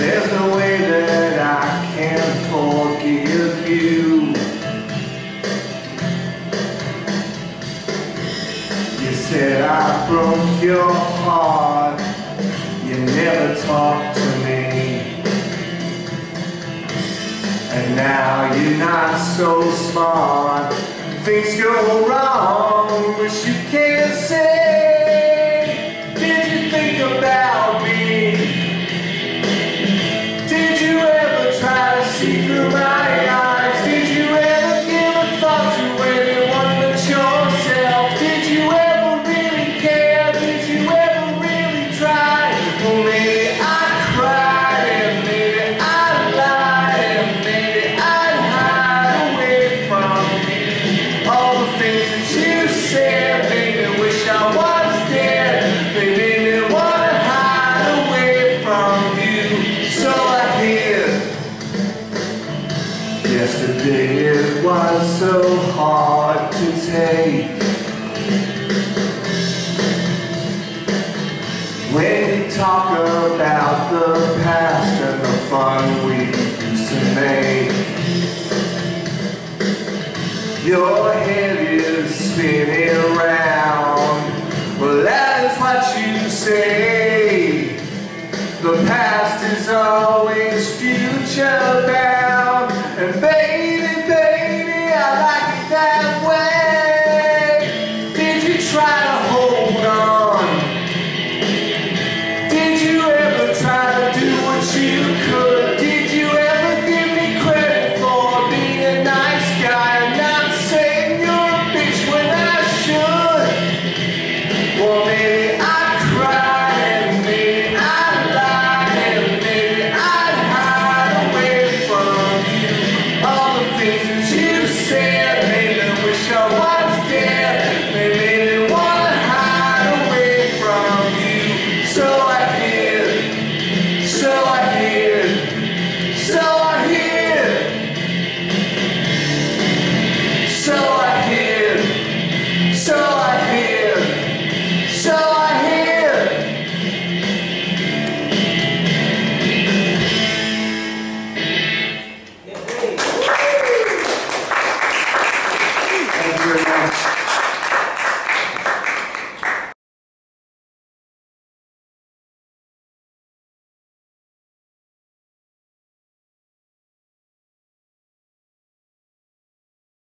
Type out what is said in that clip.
There's no way that I can forgive you. You said I broke your heart. You never talked to me. And now you're not so smart. Things go wrong, but you can't say. Did you think about me? Did you ever try to see through my eyes? Did you ever give a thought to anyone but yourself? Did you ever really care? Did you ever really try? Well, maybe I cried, and maybe I lied, and maybe I'd hide away from you. All the things that you said made me wish I was dead. They made me want to hide away from you. So I hid. Yesterday it was so hard to take. When you talk about the past and the fun we used to make, your head is spinning round. Well, that is what you say. The past is always future bound. And baby,